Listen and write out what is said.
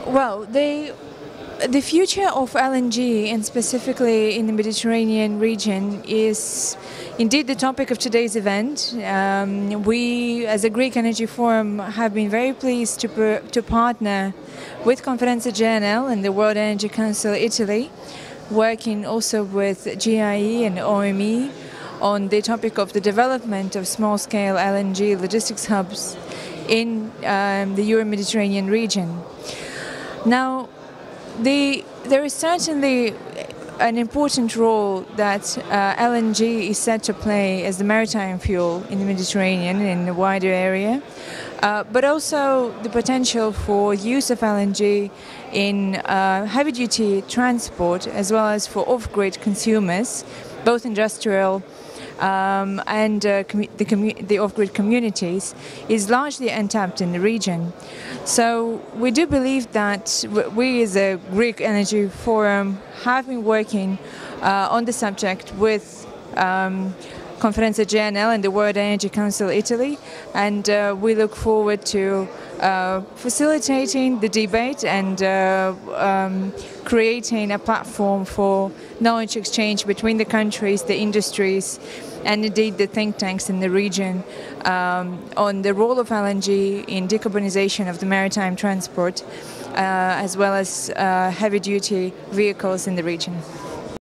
Well, the future of LNG, and specifically in the Mediterranean region, is indeed the topic of today's event. We, as a Greek Energy Forum, have been very pleased to partner with Conferenza GNL and the World Energy Council Italy, working also with GIE and OME on the topic of the development of small-scale LNG logistics hubs in the Euro-Mediterranean region. Now, there is certainly an important role that LNG is set to play as the maritime fuel in the Mediterranean and in the wider area, but also the potential for use of LNG in heavy-duty transport as well as for off-grid consumers, both industrial and the off-grid communities, is largely untapped in the region. So we do believe that we as a Greek Energy Forum have been working on the subject with Conferenza GNL and the World Energy Council Italy, and we look forward to facilitating the debate and creating a platform for knowledge exchange between the countries, the industries, and indeed the think tanks in the region on the role of LNG in decarbonization of the maritime transport, as well as heavy-duty vehicles in the region.